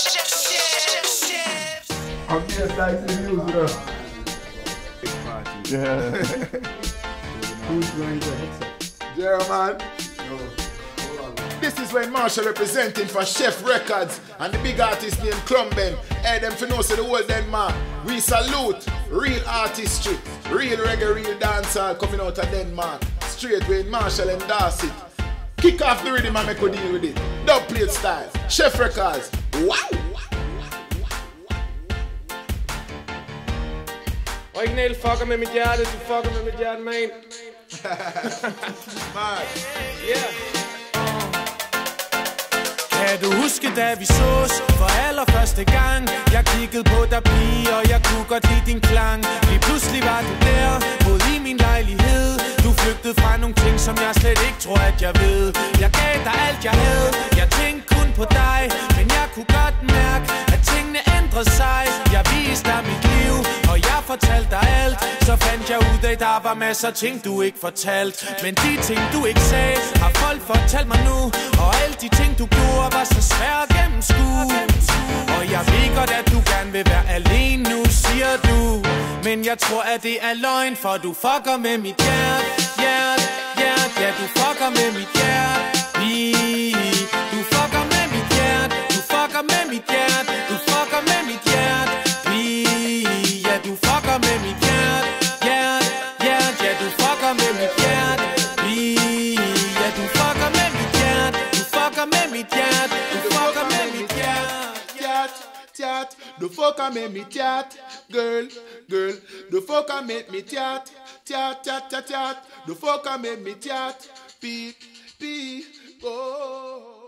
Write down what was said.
I'm just like the news, bro. Yeah. Who's going to headset? German. This is when Marshall representing for Chef Records and the big artist named Clumben. Hey, them for know say the whole Denmark. We salute real artistry, real reggae, real dancehall coming out of Denmark. Straight with Marshall and Darcy. Kick off the rhythm and make a deal with it. Dub plate style. Chef Records. Wow! Original fucker med mit hjerte, du fucker med mit hjerte, man. Man. Yeah. Kan du huske, da vi sås for allerførste gang? Jeg kiggede på dig, pige, og jeg kunne godt lide din klang. Lige pludselig var du der, boede i min lejlighed. Du flygtede fra nogle ting, som jeg slet ikke tror, at jeg ved. Jeg gav dig alt, jeg havde. Jeg tænkte kun på dig, men jeg kunne godt mærke, at tingene ændrede sig. Jeg viste dig mit liv, og jeg fortalte dig alt. Så fandt jeg ud af, der var masser af ting, du ikke fortalte. Men de ting, du ikke sagde, har folk fortalt mig nu. Og alle de ting, du gjorde, var så svært at gennemskue. Og jeg ved godt, at du gerne vil være alene nu, siger du. Men jeg tror, at det er løgn, for du fucker med mit hjerte. Ja, du fucker med mit hjerte. Du fucker med mit hjerte. Du fucker med mit hjerte. Du fucker med mit hjerte. Ja, du fucker med mit hjerte. Ja, du fucker med mit hjerte. Ja, du fucker med mit hjerte. Du fucker med mit hjerte. Du fucker med mit hjerte. Du fucker med mit hjerte. Girl, du fucker med mit hjerte. Du fucker med mit hjerte. Beep, oh.